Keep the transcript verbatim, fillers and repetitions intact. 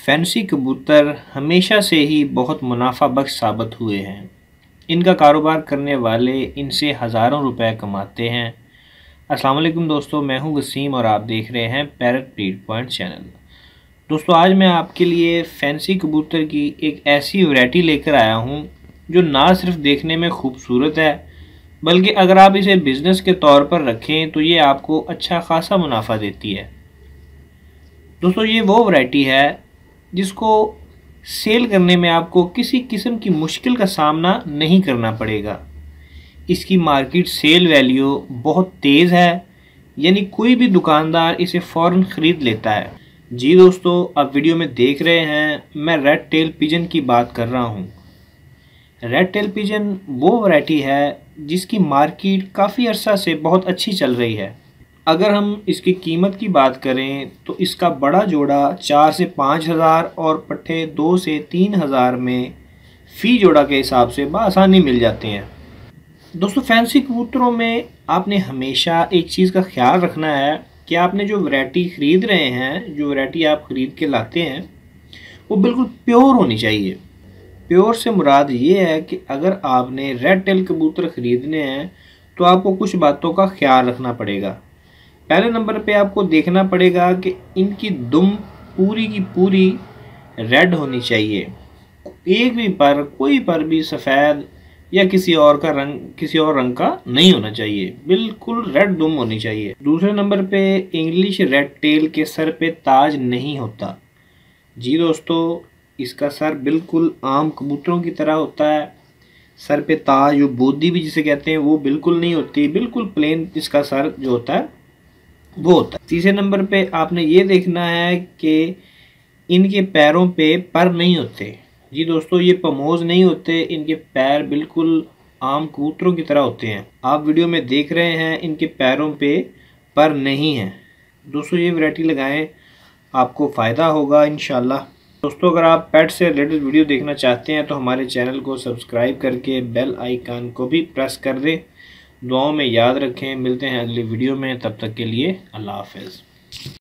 Fancy कबूतर हमेशा से ही बहुत मुनाफा बख्श साबित हुए हैं। इनका कारोबार करने वाले इनसे हज़ारों रुपए कमाते हैं। अस्सलाम वालेकुम दोस्तों, मैं हूं वसीम और आप देख रहे हैं पैरट ब्रीड पॉइंट चैनल। दोस्तों, आज मैं आपके लिए फैंसी कबूतर की एक ऐसी वैरायटी लेकर आया हूं जो ना सिर्फ देखने में खूबसूरत है, बल्कि अगर आप इसे बिज़नेस के तौर पर रखें तो ये आपको अच्छा खासा मुनाफा देती है। दोस्तों, ये वो वैरायटी है जिसको सेल करने में आपको किसी किस्म की मुश्किल का सामना नहीं करना पड़ेगा। इसकी मार्केट सेल वैल्यू बहुत तेज़ है, यानी कोई भी दुकानदार इसे फ़ौरन ख़रीद लेता है। जी दोस्तों, आप वीडियो में देख रहे हैं, मैं रेड टेल पिजन की बात कर रहा हूँ। रेड टेल पिजन वो वैरायटी है जिसकी मार्केट काफ़ी अरसा से बहुत अच्छी चल रही है। अगर हम इसकी कीमत की बात करें तो इसका बड़ा जोड़ा चार से पाँच हज़ार और पट्ठे दो से तीन हज़ार में फ़ी जोड़ा के हिसाब से बआसानी मिल जाते हैं। दोस्तों, फैंसी कबूतरों में आपने हमेशा एक चीज़ का ख्याल रखना है कि आपने जो वैरायटी ख़रीद रहे हैं, जो वैरायटी आप ख़रीद के लाते हैं, वो बिल्कुल प्योर होनी चाहिए। प्योर से मुराद ये है कि अगर आपने रेड टेल कबूतर ख़रीदने हैं तो आपको कुछ बातों का ख्याल रखना पड़ेगा। पहले नंबर पे आपको देखना पड़ेगा कि इनकी दुम पूरी की पूरी रेड होनी चाहिए। एक भी पर कोई पर भी सफ़ेद या किसी और का रंग किसी और रंग का नहीं होना चाहिए, बिल्कुल रेड दुम होनी चाहिए। दूसरे नंबर पे इंग्लिश रेड टेल के सर पे ताज नहीं होता। जी दोस्तों, इसका सर बिल्कुल आम कबूतरों की तरह होता है। सर पे ताज, जो बोदी भी जिसे कहते हैं, वो बिल्कुल नहीं होती। बिल्कुल प्लेन इसका सर जो होता है वो होता है। तीसरे नंबर पे आपने ये देखना है कि इनके पैरों पे पर नहीं होते। जी दोस्तों, ये पमोज नहीं होते, इनके पैर बिल्कुल आम कबूतरों की तरह होते हैं। आप वीडियो में देख रहे हैं, इनके पैरों पे पर नहीं है। दोस्तों, ये वैरायटी लगाएं, आपको फ़ायदा होगा इंशाल्लाह। दोस्तों, अगर आप पेट से रिलेटेड वीडियो देखना चाहते हैं तो हमारे चैनल को सब्सक्राइब करके बेल आइकन को भी प्रेस कर दें। दुआओं में याद रखें। मिलते हैं अगली वीडियो में, तब तक के लिए अल्लाह हाफ़िज़।